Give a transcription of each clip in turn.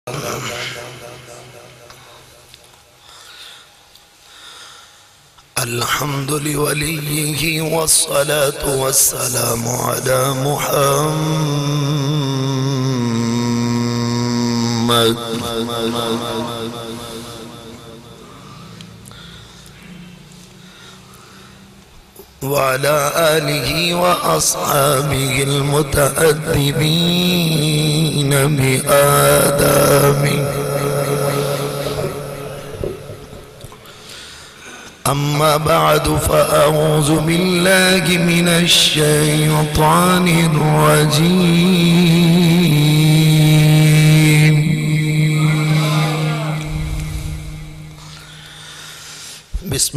الحمد لوليه والصلاة والسلام على محمد وعلى آله وأصحابه المتأدبين بآدابه. أما بعد فأعوذ بالله من الشيطان الرجيم. بسم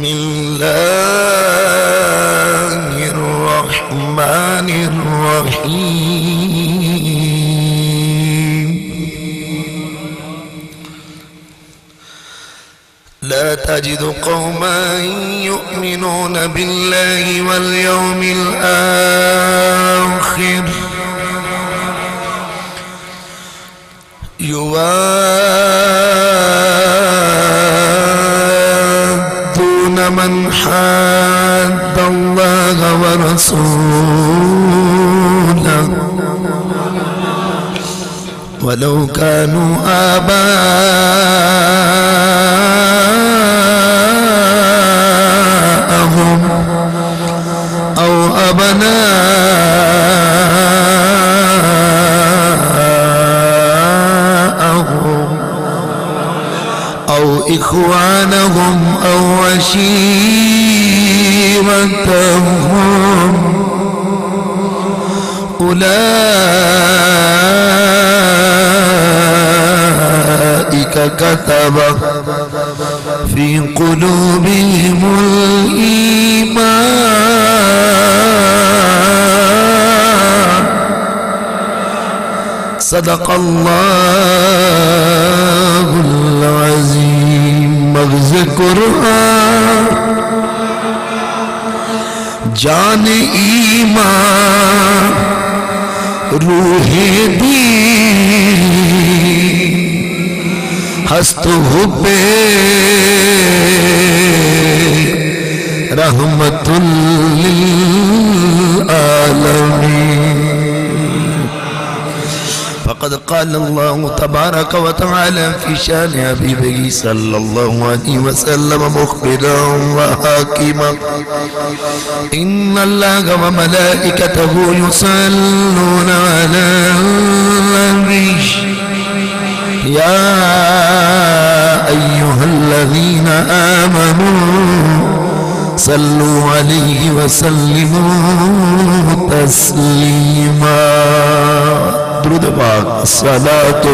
الله الرحمن الرحيم. لا تجد قوما يؤمنون بالله واليوم الآخر يوادون من حاد الله ورسوله ولو كانوا آباءهم أو أبناءهم أو إخوانهم أو عشيرتهم أولئك كتب في قلوبهم الإيمان. صدق الله العظيم. مغز قرآن جان ایمان روح دین ہست حب رحمت للعالمین. فقد قال الله تبارك وتعالى في شان حبيبه صلى الله عليه وسلم مخبرا وحاكما: إن الله وملائكته يصلون على النبي يا أيها الذين آمنوا صلوا عليه وسلموا تسليما. درود پاک الصلاة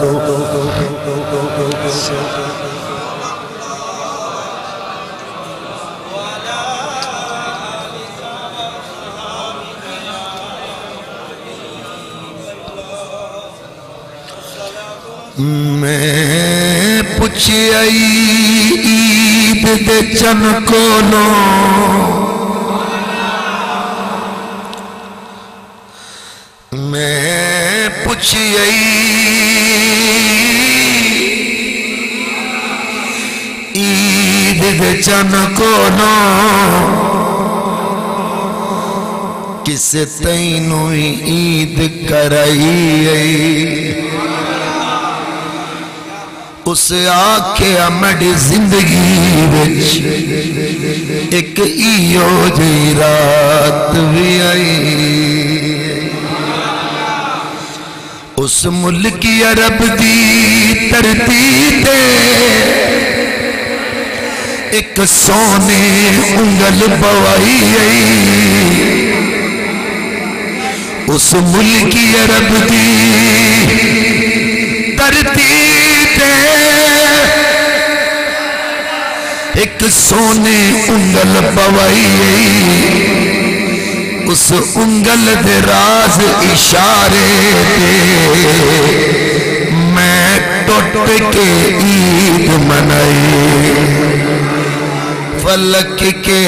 میں پوچھی آئی عید دے چن کولوں میں پوچھی آئی عید دے چن کولوں کسے تینوں عید کرائی اسے آکھیا میڈی زندگی وچ ایک ایو جی رات بھی آئی. اس ملکی عرب دی ترتی تے ایک سونے انگل بوائی آئی. اس ملکی عرب دی ترتی ایک سونے انگل پوائی. اس انگل دے راز اشارے دے میں ٹوٹ کے عید منائی. فلک کے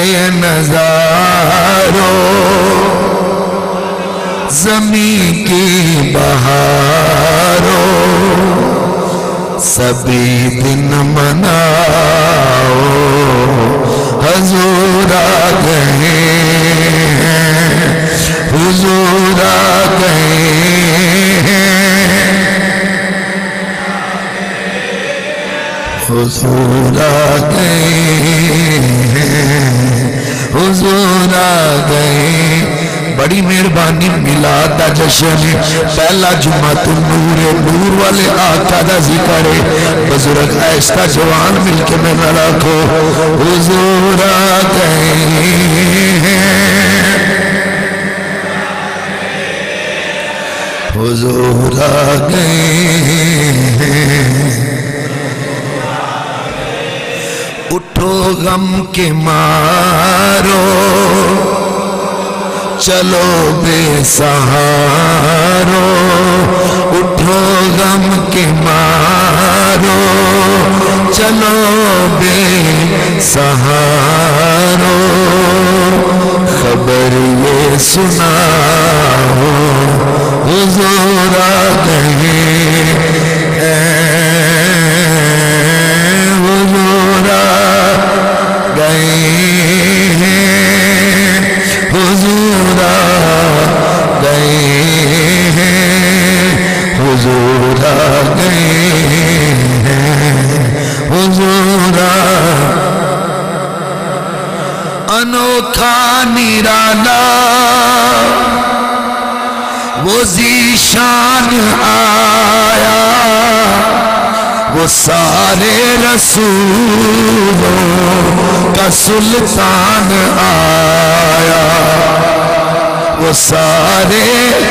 نظاروں زمین کی بہاروں سبھی دن مناؤ حضور آ گئے حضور آ گئے حضور آ گئے حضور آ گئے بڑی مہربانی میلاد دا جشن پہلا جمعہ تو نور والے آقا دا ذکر ہے بزرگ ایسا جوان مل کے میں نہ رکھو حضور آ گئے حضور آ گئے اٹھو غم کے مارو چلو بے سہارو اٹھو غم کے مارو چلو بے سہارو خبر یہ سناؤ حضور آ گئے حضور آ گئے حضور آ گئے حضور آ گئے حضور انوکھا نرالا وہ ذیشان آیا وہ سارے رسولوں کا سلطان آیا وہ سارے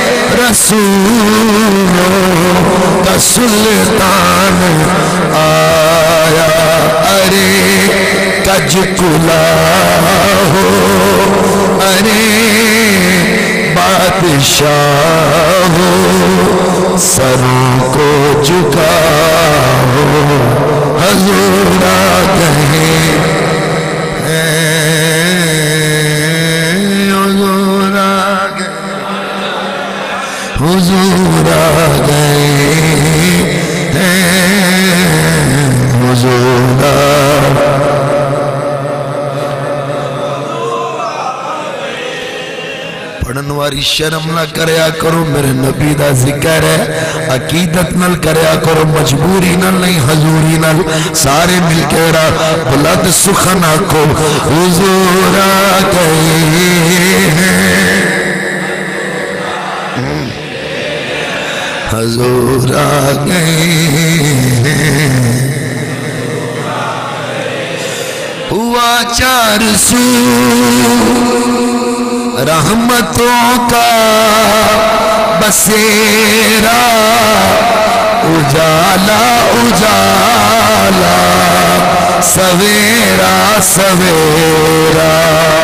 رسولوں کا سلطان آیا ارے کج کلا ہو ارے بادشاہ ہو سروں کو جھکاؤ حضور آ گئے حضور آ گئے حضور آ گئے حضور آ پڑھن واری شرم نہ کریا کرو میرے نبی دا ذکر ہے عقیدت نل کریا کرو مجبوری نل نہیں حضوری نل سارے مل کے را بلد سخن آکو حضور آ گئے حضور آ گئے ہوا 400 رحمتوں کا بسیرا اجالا اجالا سویرا سویرا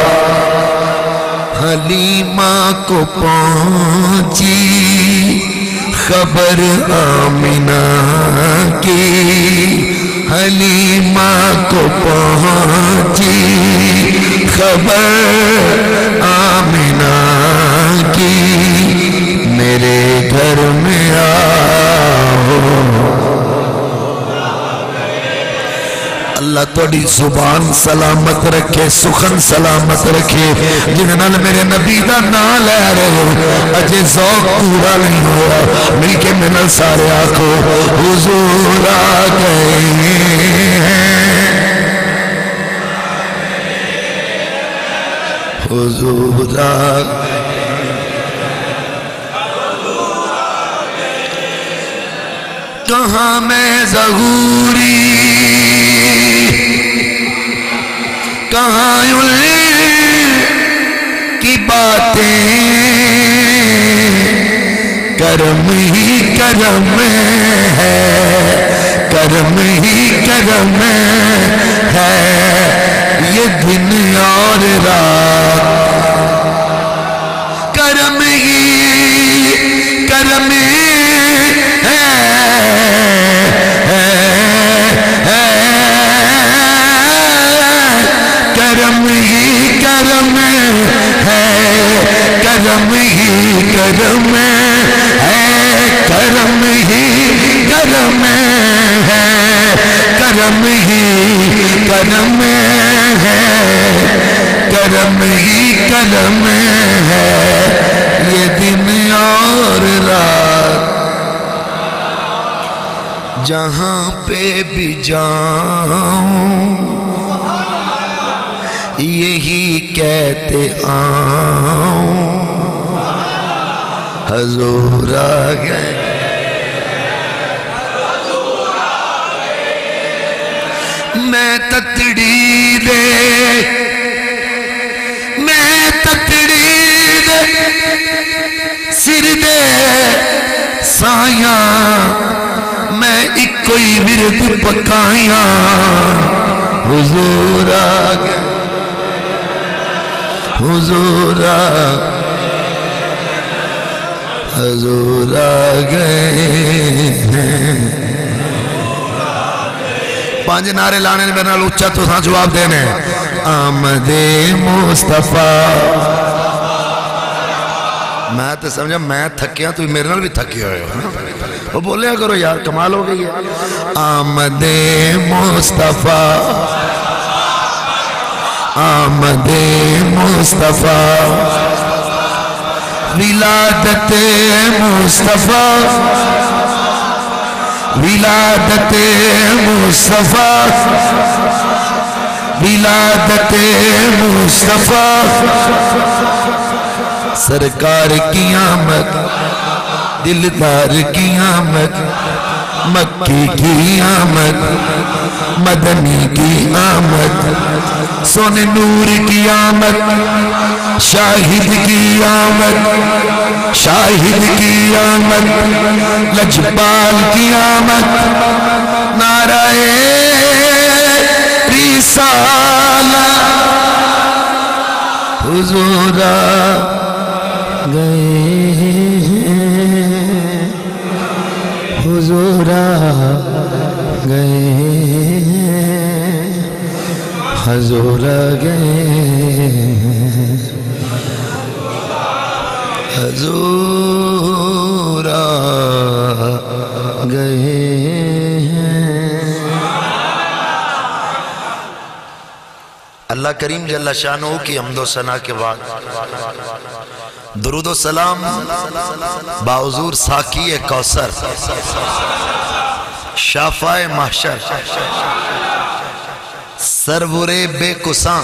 حلیمہ کو پہنچی خبر آمنہ کی حلیمہ کو پہنچی خبر آمنہ کی میرے گھر میں آؤ اللہ توڑی زبان سلامت رکھے سخن سلامت رکھے جنہاں میرے نبی دا نام لے رہے ہو اجے ذوق پورا نہیں ہوا مل کے منل سارے آنکھو حضور آ گئے حضور آ کہاں میں ظہوری کہاں کی باتیں کرم ہی کرم ہے کرم ہی کرم ہے یہ دن اور رات کرم ہی کرم ہے کرم ہی کرم ہے کرم ہی کرم ہے کرم ہی کرم ہے جہاں پہ بھی جاؤں یہی کہتے آؤں حضور آ گئے میں تتڑی دے سر دے سایاں میں ایک کوئی ورد پکایاں حضور آ گئے حضور آ گئے پانچ نعرے لانے نے میرے نال اچھا تو ساں جواب دینے آمد مصطفیٰ میں تو سمجھا میں تھکیاں تو میرے نال بھی تھکی ہوئے وہ بولیا کرو یار کمال ہو گئی ہے آمد مصطفیٰ آمد مصطفیٰ ولادت مصطفیٰ ولادت مصطفیٰ ولادت مصطفیٰ سرکار کی آمد دلدار کی آمد مکی کی آمد مدنی کی آمد سونے نور کی آمد شاہد کی آمد شاہد کی آمد لجبال کی آمد نعرہ رسالہ حضور آ گئے حضور آ گئے حضور آ گئے حضور آ گئے اللہ کریم جل شانہ کی حمد و ثنا کے بعد درود و سلام باحضور ساقی کوثر شافع محشر سرور بے کساں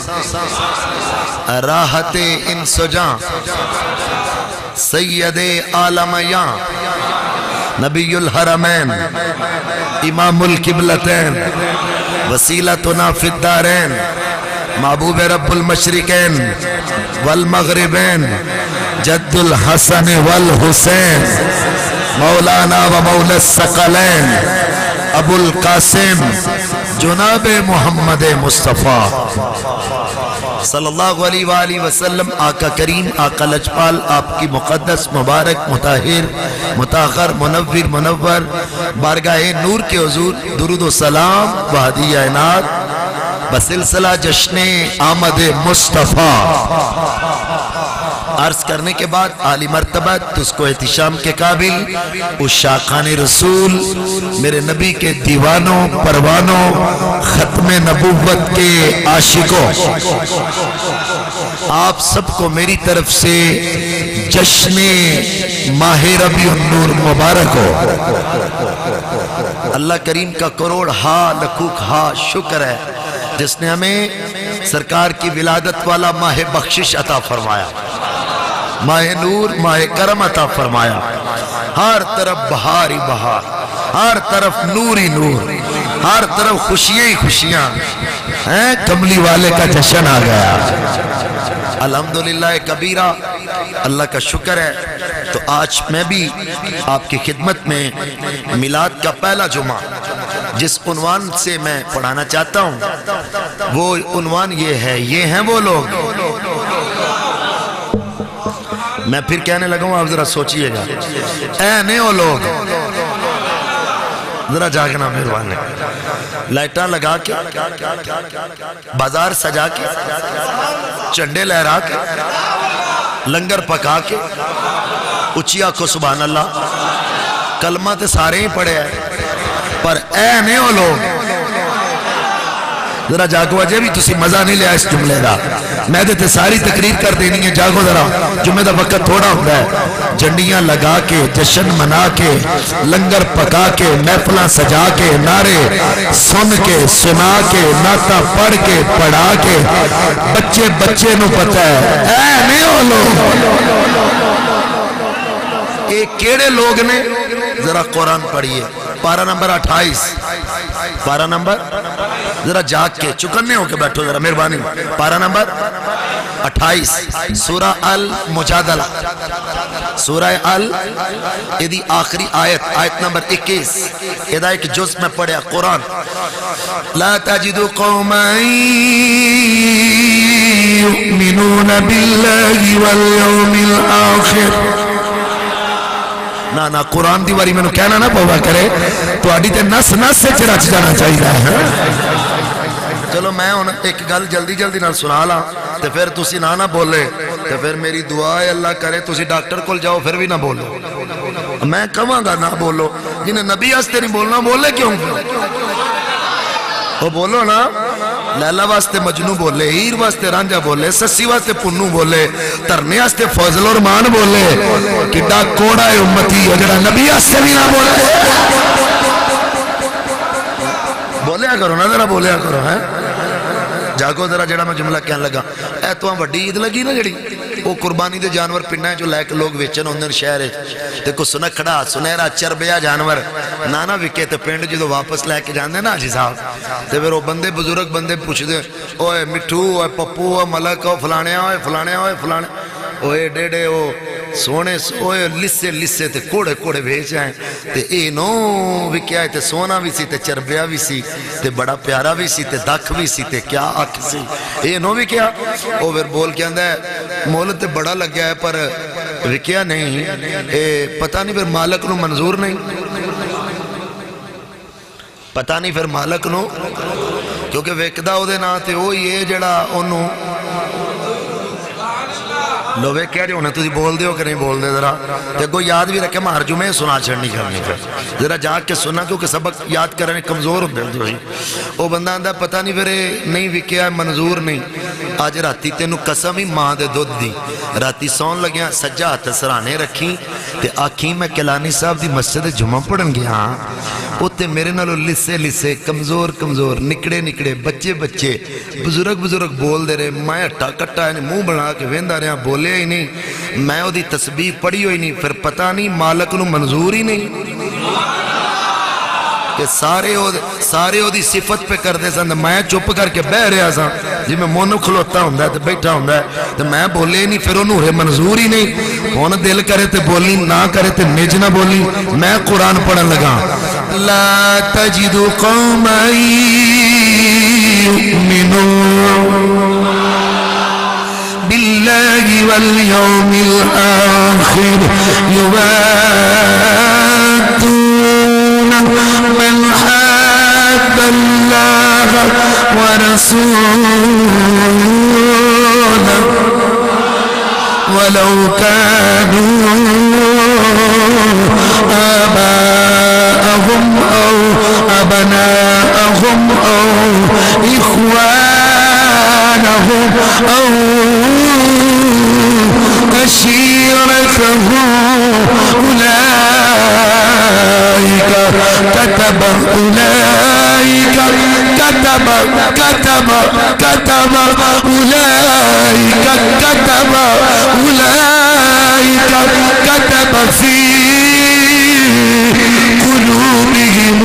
راحت انس و جاں سید عالمیاں نبی الحرمین امام القبلتین وسیلتنا فی الدارین محبوب رب المشرقین والمغربین جد الحسن والحسین مولانا و مولا الثقلین ابو القاسم جناب محمد مصطفیٰ صلی اللہ علیہ وآلہ وسلم آقا کریم آقا لجپال آپ کی مقدس مبارک مطہر مطہر منور منور بارگاہ نور کے حضور درود و سلام و ہدیہ عنایت بسلسلہ جشن آمد مصطفیٰ عرض کرنے کے بعد عالی مرتبہ اس کو احتشام کے قابل اس شاقان رسول میرے نبی کے دیوانوں پروانوں ختم نبوت کے عاشقوں آپ سب کو میری طرف سے جشن ماہ ربیع النور مبارک ہو اللہ کریم کا کروڑ ہا لکھوک ہا شکر ہے جس نے ہمیں سرکار کی ولادت والا ماہ بخشش عطا فرمایا ماہ نور ماہ کرم عطا فرمایا ہر طرف بہار ہی بہار ہر طرف نور ہی نور ہر طرف خوشیاں ہی خوشیاں کملی والے کا جشن آ گیا الحمدللہ کبیرہ اللہ کا شکر ہے تو آج میں بھی آپ کی خدمت میں میلاد کا پہلا جمعہ جس عنوان سے میں پڑھانا چاہتا ہوں وہ عنوان یہ ہیں وہ لوگ میں پھر کہنے لگا ہوں آپ ذرا سوچئے گا اے وہ لوگ ذرا جاگنا مہربان ہے لائٹاں لگا کے بازار سجا کے چنڈے لہرا کے لنگر پکا کے اچیا کو سبحان اللہ کلمہ تے سارے ہی پڑھے ہیں پر اے وہ لوگ ذرا جاگو اجے بھی تسی مزہ نہیں لیا اس جملے دا میں تے ساری تقریر کر دینی ہے جاگو ذرا جمعے دا وقت تھوڑا ہوتا ہے جنڈیاں لگا کے جشن منا کے لنگر پکا کے محفلاں سجا کے نعرے سن کے سنا کے نعتاں پڑھ کے پڑھا کے بچے بچے نو پتہ ہے اے نہیں ہو لوگ ایک کیڑے لوگ نے ذرا قرآن پڑھئے پارہ نمبر 28 پارہ نمبر ذرا جاگ کے چکنے ہو کے بیٹھو ذرا مہربانی پارہ نمبر 28 سورہ المجادلہ سورہ ادھی آخری آیت نمبر 21 ادھا ایک جز میں پڑھیا قرآن لا تجد قوما یؤمنون باللہ والیوم الآخر نا قرآن دی واری میں نو کہنا نہ پہوا کرے تو آڈی تے نس نس سے چرچ جانا چاہیے ہے چلو میں ایک گل جلدی جلدی نہ سنا لا تے پھر تسی نہ بولے تے پھر میری دعا ہے اللہ کرے تسی ڈاکٹر کول جاؤ پھر بھی نہ بولو میں کہاں گا نہ بولو جنہیں نبی ہستے نہیں بولنا بولے کیوں وہ بولو نا لیلہ واسطے مجنو بولے ہیر واسطے رانجہ بولے سسی واسطے پنو بولے ترنے واسطے فضل ارمان بولے کڈا کوڑا ہے امتی اگر نبی ہستے بھی نہ بولے بولیا کرو نا ذرا بولیا کرو ہے جاگو ذرا جڑا میں جملہ کہنے لگا اے تو ہم وڈی عید لگی نا جڑی وہ قربانی دے جانور پنڈا ہے جو لے کے لوگ ویچن ہوندے شہر ہے تے کو سنکھڑا سنہرا چربیا جانور نانا وکے تے پنڈ جدو واپس لے کے جاندے نا جی صاحب تے پھر وہ بندے بزرگ بندے پوچھ دے اوے مٹھو اوے پپو اوے ملک اوے فلانے اوے فلانے اوے فلانے اوے ڈیڈے او سونے اوے لسے لسے تے کوڑے کوڑے بھیج آئیں تے اے نو وکیا ہے تے سونا بھی سی تے چربیا بھی سی تے بڑا پیارا بھی سی تے دکھ بھی سی تے کیا آکھ سی اے نو وکیا او پھر بول کے اندھا ہے مولت تے بڑا لگ گیا ہے پر وکیا نہیں اے پتہ نہیں پھر مالک نو منظور نہیں پتہ نہیں پھر مالک نو کیونکہ ویکدہ ہو دے نا تے وہ یہ جڑا انہوں لوے کہہ رہے ہونے تو بول دے ہو کہ نہیں بول دے ذرا تے کوئی یاد بھی رکھے میں ہر جمعے سنا چھڑنی کرنی پھر ذرا جاگ کے سننا کیونکہ سبق یاد کرنے کمزور ہوتے ہیں وہ بندہ آندہ پتہ نہیں پھر نہیں وکیا منظور نہیں آج راتی تینو قسم ہی ماں دے دودھ دی راتی سون لگیا سجا ہاتھ سرانے رکھی تے آکھیں میں کلانی صاحب دی مسجد جمعہ پڑھن گیا وہ تے میرے نالو لسے لسے کمزور کمزور نکڑے نکڑے بچے بچے بزرگ بزرگ بول دے رہے میں اٹھا کٹا ہے موں بنا کے ویندہ رہا بولے ہی نہیں میں وہ دی تسبیح پڑھی ہوئی نہیں پھر پتہ نہیں مالک نو منظور ہی نہیں کہ سارے ہو دی صفت پہ کر دے سن میں چپ کر کے بہ رہا سا جی میں مونو کھلوتا ہوں تو بیٹھا ہوں تو میں بولے نہیں پھر انہوں منظور ہی نہیں کون دل کرے تے بولی نہ کرے تے نج نہ بولی میں قرآن پڑھن لگا لا تجد قوما یؤمنون بالله واليوم الآخر يوادون من حاد الله ورسوله ولو كانوا آباءهم أو أبناءهم أو إخوانهم أو عشيرته أولئك كتب أولئك كتب أولئك كتب أولئك كتب في قلوبهم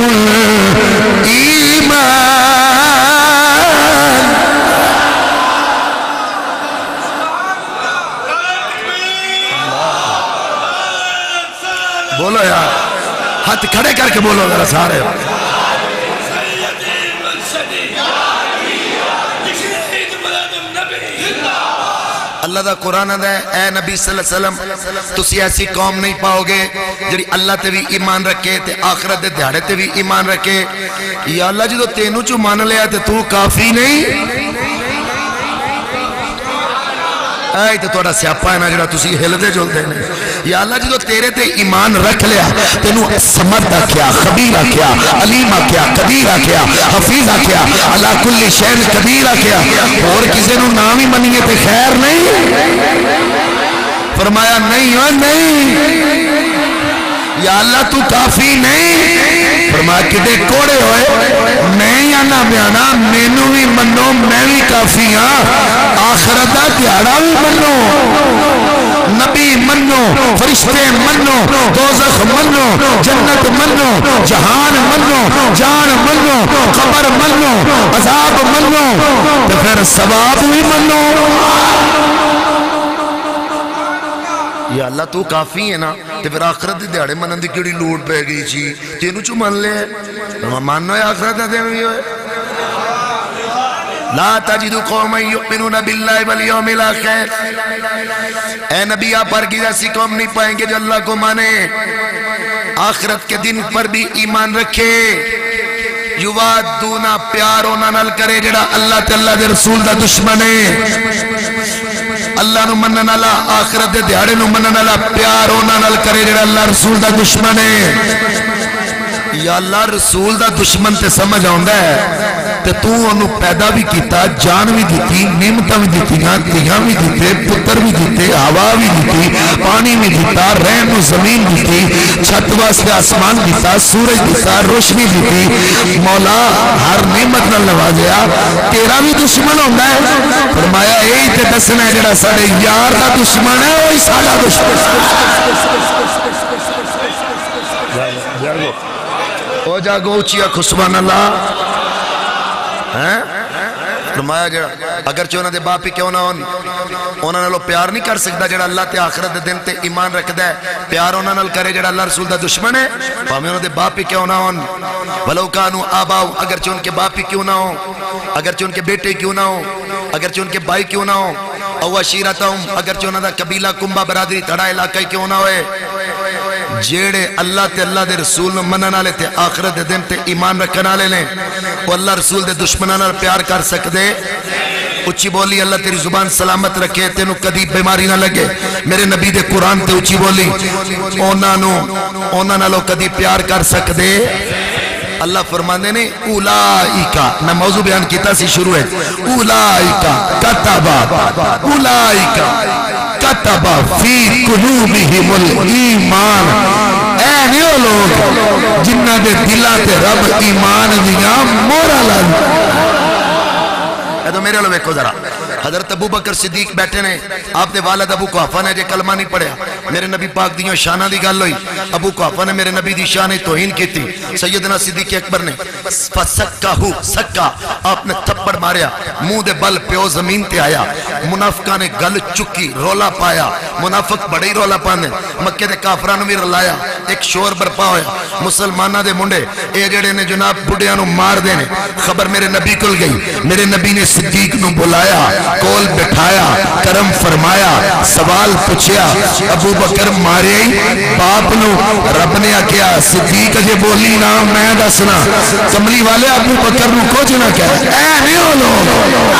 الإيمان بولو یار ہاتھ کھڑے کر کے بولو ذرا سارے اللہ دا قرآن ہے اے نبی صلی اللہ علیہ وسلم تسی ایسی قوم نہیں پاؤ گے جڑی اللہ تے بھی ایمان رکھے تے آخرت دے دیہڑے تے بھی ایمان رکھے یا اللہ جدو تینوں چو مان لیا تے تو کافی نہیں اے تے تہاڈا سیاپا ہے نا جڑا تسی ہلدے جلدے نے یا اللہ جدو تیرے تے ایمان رکھ لیا تینو سمد آکھیا خبیر آکھیا علیم آکھیا قدیر آکھیا حفیظ آکھیا علی کل شیء قدیر آکھیا اور کسی نو نام ہی منیے تے خیر نہیں فرمایا نہیں ہو نہیں یا اللہ تو کافی نہیں فرمایا کدے کوڑے ہوئے میں یا نہ بیانا مینو بھی منو میں بھی کافی ہاں آخرت دا دیاڑا بھی منو نبی منو فرشتے منو دوزخ منو جنت منو جہان منو جان منو قبر منو عذاب منو تو پھر ثواب بھی منو یا اللہ تو کافی ہے نا تے پھر آخرت دے دیاڑے منن دی کیڑی لوڑ پہ گئی چی تینوں چو من لے ماننا ہے آخرت دے دیاڑے ہوئے لا تجد قوما یؤمنون باللہ والیوم الاخر اے نبی آپ پر کی ایسی قوم نہیں پائیں گے جو اللہ کو مانے آخرت کے دن پر بھی ایمان رکھے یوادونا پیار ہونا نل کرے جڑا اللہ تے اللہ دے رسول دا دشمن ہے اللہ نو منن والا آخرت دے دیہاڑے نو منن والا پیار ہونا نال کرے جڑا اللہ رسول دا دشمن ہے یا اللہ رسول دا دشمن تے سمجھ آندا ہے تے تو انہوں پیدا بھی کیتا جان بھی دیتی نعمتاں بھی دیتیاں دیاں بھی دیتے پتر بھی دیتے ہوا بھی دیتی پانی بھی دیتا رہن و زمین دیتی چھت واسطے آسمان دیتا سورج دیتا روشنی دیتی مولا ہر نعمت نال نوازیا تیرا بھی دشمن ہوندا ہے فرمایا اے تے دسنا ہے جڑا ساڈے یار دا دشمن ہے وہی ساڈا دشمن ہو جاگو اچھیا خسبان اللہ فرمایا جڑا اگر چونہ دے باپی کیوں نہ انہوں نے لو پیار نہیں کر سکتا جڑا اللہ تے آخرت دے دن تے ایمان رکھ دے پیار انہوں نے کرے جڑا اللہ رسول دا دشمن ہے پاہمیں انہوں دے باپی کیوں نہ ہون ولو کانو آباؤ اگر چون کے باپی کیوں نہ ہوں اگر چون کے بیٹے کیوں نہ ہوں اگر چون کے بھائی کیوں نہ ہوں او عشیرتہم اگر چون دا قبیلہ کنبہ برادری تھڑا علاقہ کیوں نہ ہوئے جیڑے اللہ تے اللہ دے رسول مننا لے تے آخرت دے دن تے ایمان رکھنا لے لیں وہ اللہ رسول دے دشمنانا پیار کر سکتے اچھی بولی اللہ تیری زبان سلامت رکھے تینو کدی بیماری نہ لگے میرے نبی دے قرآن تے اچھی بولی اونا لو کدی پیار کر سکتے اللہ فرمانے نے اولائکا نہ موضوع بیان کیتا سی شروع ہے اولائکا کتبا فی قلوبہم الایمان اے نیو لوگ جنہ دے دلہ تے رب ایمان دیا مورا لن اے تو میرے لوگ ایک کو ذرا حضرت ابو بکر صدیق بیٹھے نے آپ دے والد ابو قحافہ نے جے کلمہ نہیں پڑھیا میرے نبی پاک دیوں شانہ دی گل ہوئی ابو قحافہ نے میرے نبی دی شانہ توہین کی تھی سیدنا صدیق اکبر نے فسکہو سکا آپ نے تھپڑ ماریا منہ دے بل پیو زمین تے آیا منافقہ نے گل چکی رولا پایا منافق بڑی رولا پاندے مکہ دے کافرانو بھی رلایا ایک شور برپا ہویا مسلمانہ دے منڈے اے جڑے نے جناب بڑیانو مار دینے خبر میرے نبی کل گئی میرے نبی نے صدیق نو بلایا کول بٹھایا کرم فرمایا سوال پوچھیا ابو بکر مارے باپ نو رب نے کیا صدیق جے بولی نا میں دسنا کملی والے ابو بکر نو کچھ نہ کہہ اے نیو لوگ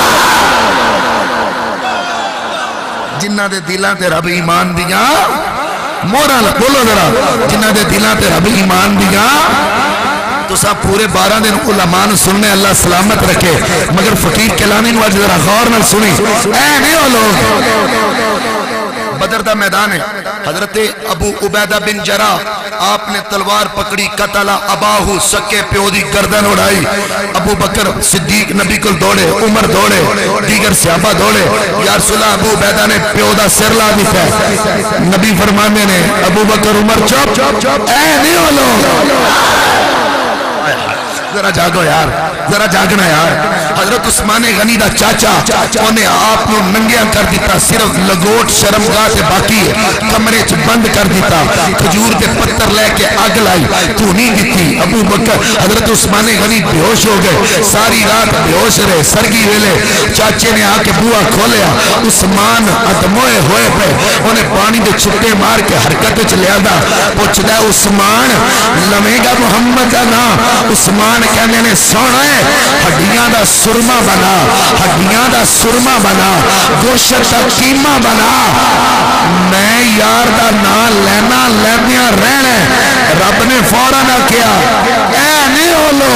جنہ دے دلان تے رب ایمان دیا مورا بولو ذرا جنہ دے دلان تے رب ایمان دیا تو سب پورے 12 دن علماء سننے اللہ سلامت رکھے مگر فقیر کلانی نواز ذرا غور نہ سنی اے نیو لوگ بدر دا میدان ہے حضرت ابو عبیدہ بن جراح آپ نے تلوار پکڑی قتل اباہو سکے پیو دی گردن اڑائی ابو بکر صدیق نبی کل دوڑے عمر دوڑے دیگر صحابہ دوڑے یا رسول اللہ ابو عبیدہ نے پیو دا سر لا دیتا ہے نبی فرمانے نے ابو بکر عمر چپ اے نیو لوگ ذرا جاگو یار ذرا جاگنا یار حضرت عثمان غنی دا چاچا انہیں آپ نو ننگیاں کر دیتا صرف لگوٹ شرمگاہ سے باقی ہے کمرے چ بند کر دیتا کھجور کے پتر لے کے آگ لائی تو نہیں دیتی ابو بکر حضرت عثمان غنی بیہوش ہو گئے ساری رات بیہوش رہے سرگی ویلے چاچے نے آ کے بوا کھولیا عثمان ادموئے ہوئے پہ انہیں پانی دے چھٹے مار کے حرکت چ لیا دا پوچھ دے عثمان لمے گا محمد کا نا عثمان سن کہنے نے سونا ہے ہڈیاں دا سرما بنا ہڈیاں دا سرما بنا گوشت دا قیمہ بنا میں یار دا نام لینا لیندیاں رہنا رب نے فوراً کیا اے نہیں ہو لو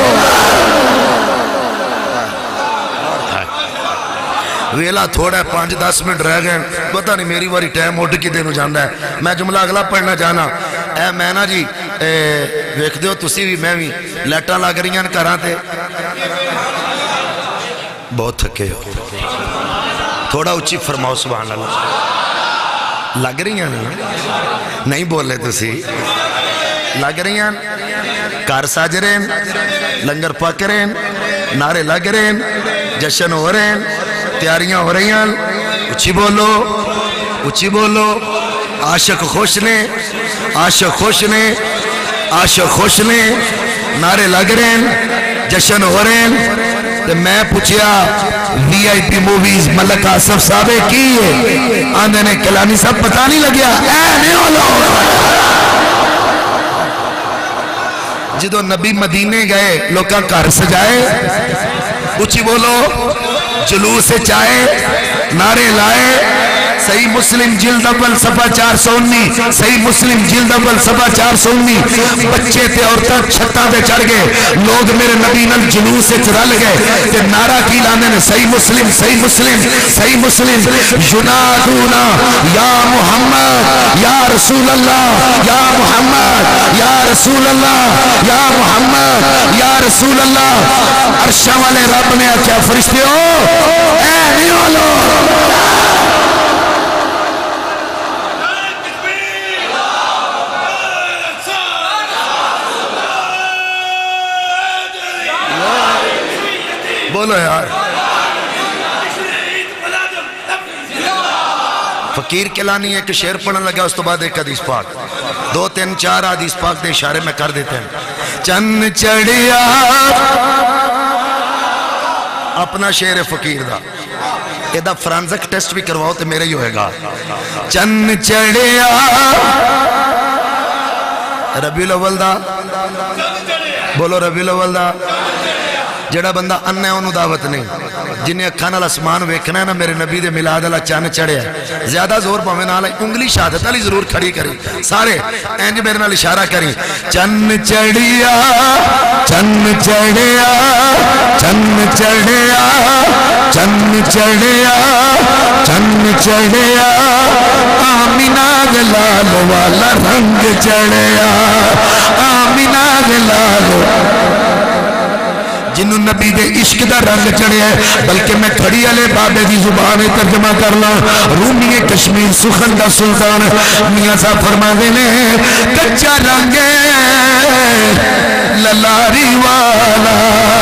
ویلا تھوڑا ہے 5-10 منٹ رہ گئے پتہ نہیں میری واری ٹائم اٹھ کی دینو جاندہ ہے میں جملہ اگلا پڑھنا چاہنا اے میں نا جی ویکھ دیو تسی بھی میں بھی لیٹاں لگ رہی ہیں کراں تے بہت تھکے ہو تھوڑا اچھی فرماؤ سبحان اللہ لگ رہی ہیں نہیں بولے تسی لگ رہی ہیں کار ساج رہے ہیں لنگر پک رہے ہیں نعرے لگ رہے ہیں جشن ہو رہے ہیں تیاریاں ہو رہی ہیں اچھی بولو عاشق خوش نے عاشق خوش نے عاشق خوش نے نعرے لگ رہے ہیں جشن ہو رہے ہیں تو میں پوچھیا وی آئی پی موویز ملک آصف صاحب کی ہے آندھے نے کلانی صاحب پتہ نہیں لگیا اے نہیں ہو لو جدو نبی مدینے گئے لوگاں گھر سجائے اچھی بولو جلوس سے چاہے نعرے لائے صحیح مسلم جلد اول صفحہ 419 صحیح مسلم جلد اول صفحہ 419 بچے تے عورتاں چھتاں تے چڑھ گئے لوگ میرے نبی نال جلوس سے رل گئے تے نعرہ کی لانے نے صحیح مسلم صحیح مسلم صحیح مسلم ینادونا یا محمد یا رسول اللہ یا محمد یا رسول اللہ یا محمد یا رسول اللہ عرشاں والے رب نے کیا فرشتے ہو اے نہیں ہو لو بولو یار فقیر کلانی ایک شعر پڑھنے لگا اس تو بعد ایک حدیث پاک 2-3-4 حدیث پاک دے اشارے میں کر دیتے ہیں چن چڑیا اپنا شعر فقیر دا ایدہ فرانزک ٹیسٹ بھی کرواؤ تو میرے ہی ہوئے گا چن چڑیا ربیع الاول دا بولو ربیع الاول دا جڑا بندہ انہ ہے انہوں دعوت نہیں جنہیں اکھانا الاسمان ویکھنا ہے نا میرے نبی دے ملاد اللہ چاند چڑھے ہے زیادہ زور پاویں نال انگلی شہادت علی ضرور کھڑی کری سارے اینج میرے نال اشارہ کری چن چڑھیا چن چڑھیا چن چڑھیا چن چڑھیا چن چڑھیا آمینہ گلال والا رنگ چڑھیا آمینہ گلال جنہوں نبی دے عشق دا رنگ چڑھے ہے بلکہ میں کھڑی علی بابے دی زبان ترجمہ کر لاں رومی کشمیر سخن دا سلطان میاں صاحب فرما دینے کچا رنگ للاری والا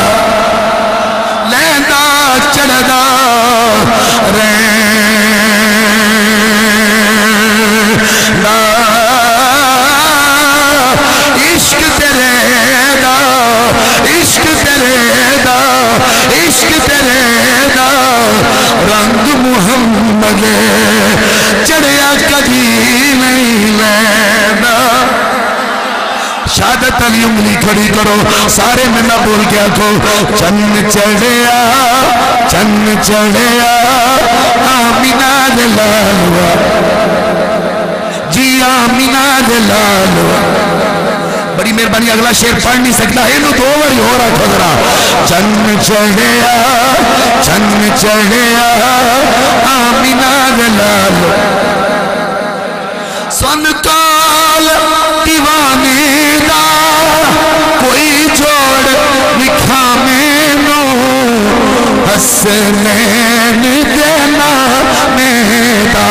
لیندہ چڑھدا رہن عشق تیرے دا عشق تیرے دا عشق تیرے دا رنگ محمد چڑھیا کبھی نہیں لینا شہادت علی انگلی کھڑی کرو سارے میں نہ بول کے آکھو چن چڑھیا چن چڑھیا آمینہ دلالوا جی آمینہ دلالوا بڑی مہربانی اگلا شعر پڑھ نہیں سکتا ہے دو باری ہو رہا کھدرا چن چڑھیا آمینہ دلال سن کال دیوانے دا کوئی جوڑ لکھا میں نو حسنین دینا میدا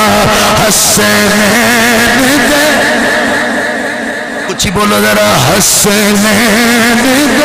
حسنین دینا کچھ بولو ذرا حسنین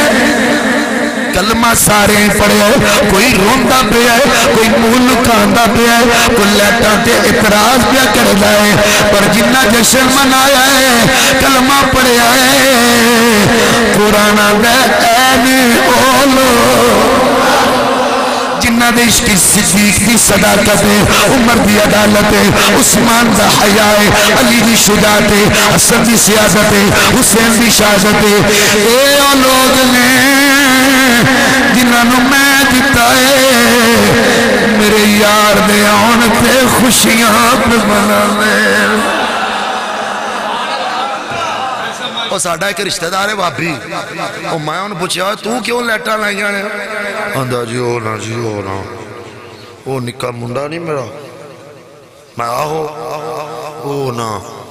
کلمہ سارے پڑھے کوئی روندہ پہ ہے کوئی مول کاندہ پہ ہے کوئی لیٹا تے اعتراض پہ کر دائے پر جنہ جشن منایا ہے کلمہ پڑھے آئے قرآن دے این اولو جنہ دے عشق صدیق دی صداقت ہے، عمر دی عدالت ہے، عثمان دا حیا ہے، علی دی شجاعت ہے، حسن دی سیاست ہے، حسین دی شہادت ہے۔ اے او لوگ نے جنہاں نوں میں دتا ہے میرے یار دے آن تے خوشیاں مناوے۔ وہ ساڈا ایک رشتہ دار ہے بھابی، وہ میں انہوں پوچھا تو کیوں لیٹا لائیاں نے؟ آندا جی او نا جی او نا وہ نکا منڈا نہیں میرا، میں آہو او نا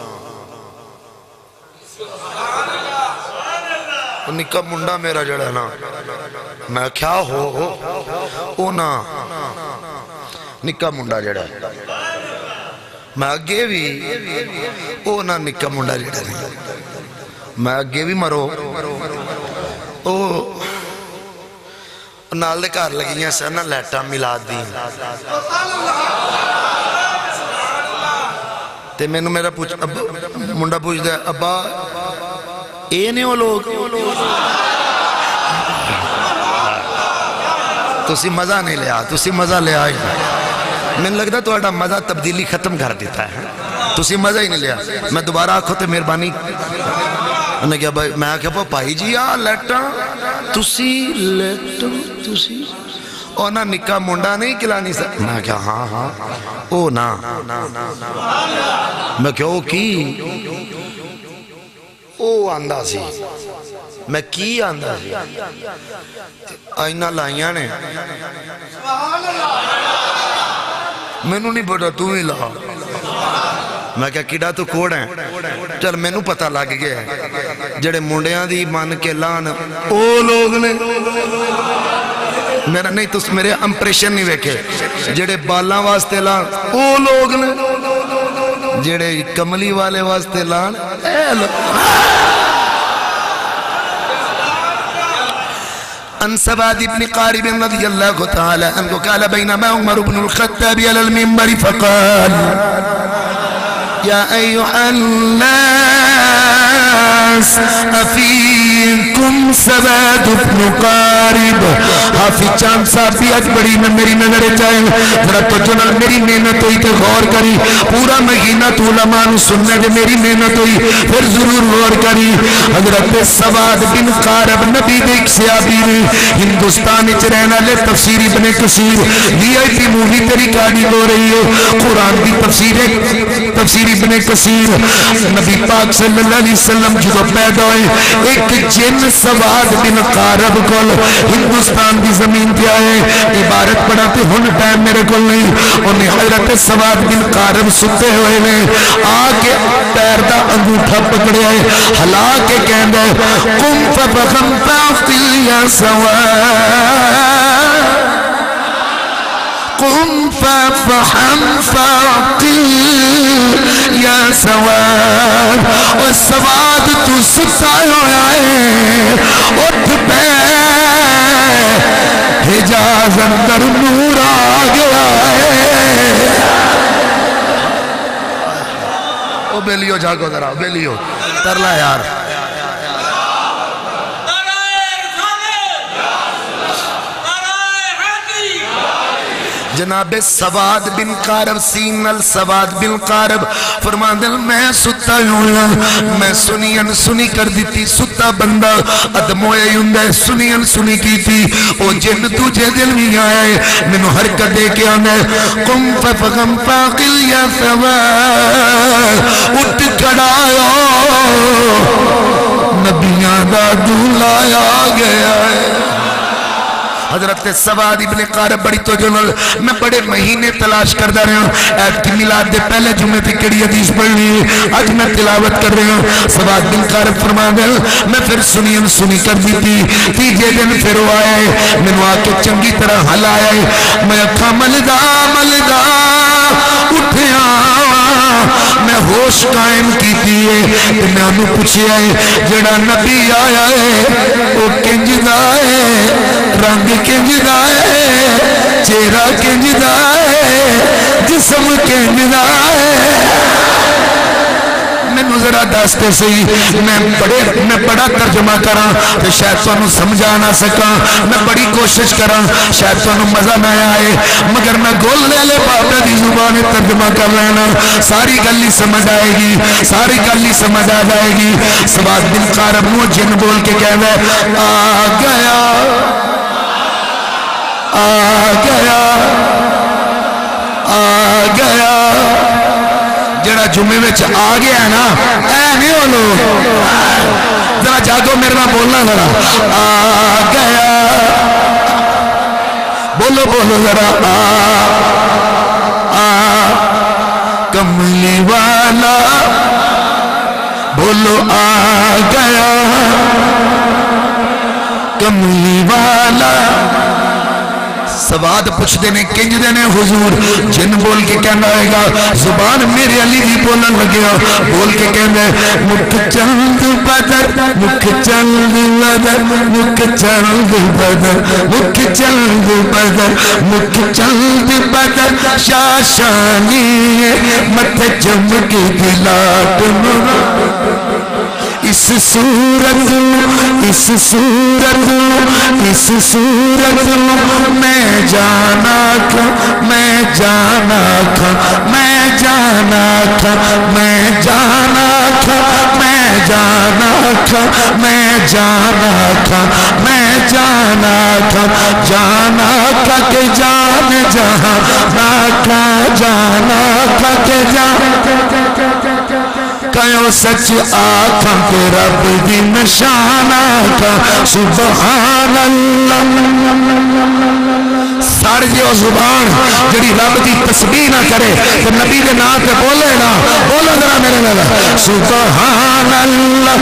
وہ نکا منڈا میرا جڑا نا، میں کیا ہو او نا نکا منڈا جڑا، میں آگے بھی او نا نکا منڈا جڑا نہیں، میں آگے بھی مرو او نال دے کار لگیاں سے نا لیٹا ملاد دی تے میں نو میرا منڈا پوچھ دے ابا اے نے وہ لوگ تسی مزہ نہیں لیا، تسی مزہ لیا ہی میں لگتا تو اٹھا مزہ تبدیلی ختم کر دیتا ہے، تسی مزہ ہی نہیں لیا۔ میں دوبارہ آکھو تے مہربانی انہیں کہا میں کہا پائی جی آ لیٹا تسی لیٹا تسی اور نا نکا منڈا نہیں کلانی سکتا، میں کہا ہاں ہاں او نا میں کہا او کی او آندہ سی، میں کی آندہ سی آئینہ لائیاں نے میں نو نہیں پتا تو ہی لا، میں کہا کیڑا تو کوڑ ہیں چل میں نو پتہ لگ گیا ہے جڑے منڈیاں دی مان کے لان او لوگ نے میرا نہیں تو میرے امپریشن نہیں ویکھے، جڑے بالاں واسطے لان او لوگ نے، جڑے کملی والے واسطے لان اے لوگ۔ عن سواد بن قارب رضی اللہ تعالی عنہ قال بینما عمر بن الخطاب على المنبر فقال يا أيها الناس أفيكم سواد بن قارب حافظ چاند صاحبی اج بڑی میں میری نظر چاہے ذرا تو جنال میری محنت ہوئی تے غور کری، پورا مہینہ تو علماء سننے دے میری محنت ہوئی پھر ضرور غور کری۔ حضرت سواد بن قارب نبی دیکھ صحابی نے ہندوستان اچ رہنا لے تفسیر ابن کثیر VIP مووی تیری کہانی ہو رہی ہے، قرآن کی تفسیر ابن کثیر نبی پاک صلی اللہ علیہ وسلم جو پیدا ہوئے ایک جن سواد بن قارب کل ہندوستان کی زمین پہ آئے عبارت پڑھاتے ہن ٹائم میرے کل نہیں، انہیں حضرت سواد بن قارب ستے ہوئے نے آکے پیر دا انگوٹھا پکڑے آئے ہلا کے کہن دے قم فبغم فاقل یا سواد قم ففحم فاقل یا سواد اور سواد تو ستا ہویا ہے اٹھ پہ حجاز اندر نور آ گیا ہے۔ او بیلیو جاگو ذرا بیلیو ترلا یار جناب سواد بن قارب سین السواد بن قارب فرمان دل میں ستا ہوں میں سنی کر دیتی ستا بندہ ادموئے یوندے سنی کی تھی او جن تجھے دل میں آئے منو حرکت دے کے آنے قم ففغم فاقل یا سواد اٹھ کھڑایا نبیاں دا دولایا گیا ہے۔ حضرت سواد ابن قارب بڑی تو جنل میں بڑے مہینے تلاش کردہ رہے ہوں ایت کی میلاد دے پہلے جمعے تھی کڑی حدیث پڑھنی ہے آج میں تلاوت کر رہے ہوں سواد بن قارب فرما دے میں پھر سنی کر دی تھی تیجے دن پھر وہ آئے میں نے آکے چنگی طرح حل آئے میں اکھا ملدہ اٹھیا میں ہوش قائم کی دیئے کہ میں انہوں پوچھے آئے جڑا نبی آیا ہے وہ کنجدہ ہے رنگ کنجدہ ہے چہرہ کنجدہ ہے جسم کنجدہ ہے میں मैनू जरा दसते सही, मैं बड़ा तर्जमा करा तो शायद तुहानू समझा ना सका, मैं बड़ी कोशिश करा शायद तुहानू मजा ना आए, मगर मैं गोले वाले बाबे की जुबान तर्जमा कर लेना, सारी गल ही समझ आएगी, सारी गल ही समझ आ जाएगी। सवाद बिन कारब मुँह जिन बोल के कहना आ गया आ गया आ गया। जरा जुम्मे में आ गया ना, ऐ नहीं हो लोग, जरा जागो मेरे नाल बोलना जरा, आ गया, बोलो बोलो जरा, आ कमली वाला, बोलो आ गया कमली वाला। सवाद पूछते ने किंजदे ने हुजूर, जिन बोल के कहना होगा जुबान मेरे अली भी बोलन लगे, बोल के कहना मुख चंद बदर, मुख चंद बदर, मुख चंद बदर, मुख चंद बदर, मुख चंद बदर, शाशानी मत चमके दिलाट मुरा। इस सूरत इस सूरत इस सूरत मैं जाना था, मैं जाना था, मैं जाना था, मैं जाना था, मैं जाना था, मैं जाना था, मैं जाना था, जाना था कि जान जहाँ ना था, जाना था कि कयो सच आखा के रब दी निशाना का सुभान अल्लाह। सारी जो जुबान जड़ी रब की तस्बीह ना करे तो नबी के नाम पे बोले ना, बोलो जरा मेरे नाल सुभान अल्लाह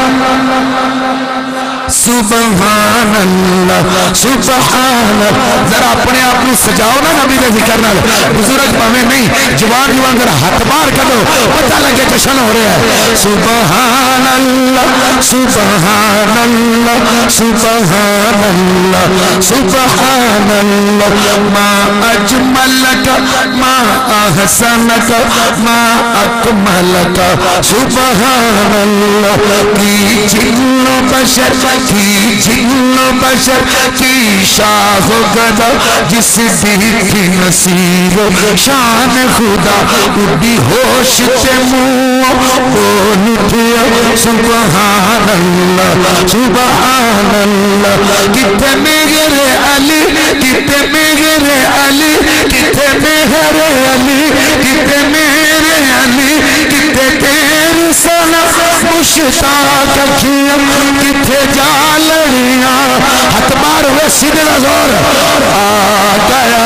सुभान अल्लाह सुभान। जरा अपने आप को सजाओ ना नबी के जिक्र नाल, बुजुर्ग भावे नहीं जवान जवान जरा हाथ बाहर कर दो, पता लगे जश्न हो रहा है। सुभान अल्लाह सुभान अल्लाह सुभान अल्लाह सुभान अल्लाह। मा अजमलक मा अहसनक मा अकमलक सुभान अल्लाह। की जिन्नो बशर की जिन्नो बशर की शाह गदा, जिस की नसीब शान खुदा, उड़ी होश ते मुँह बोल उठिया सुभान अल्लाह सुभान अल्लाह। किथे मेरे अली, किथे मेरे अली, किथे मेरे अली, किथे मेरे अली, किथे तेरे सना मुश्ताक अखियां, किथे जा लड़ियां। हाथ मार हुए सीधे का जोर आ गया।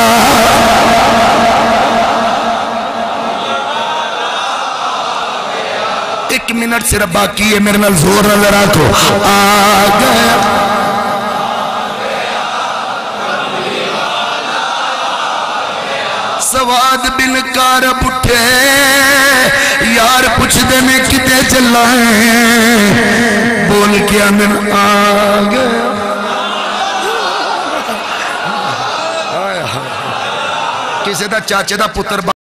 एक मिनट सिर्फ बाकी है, मेरे नाल जोर नजर रखो। आ गया सवाद बिन कारब उठे यार, पुछदे ने किते चला है, बोल के आंदन आ गया। किसी दा चाचे दा पुत्र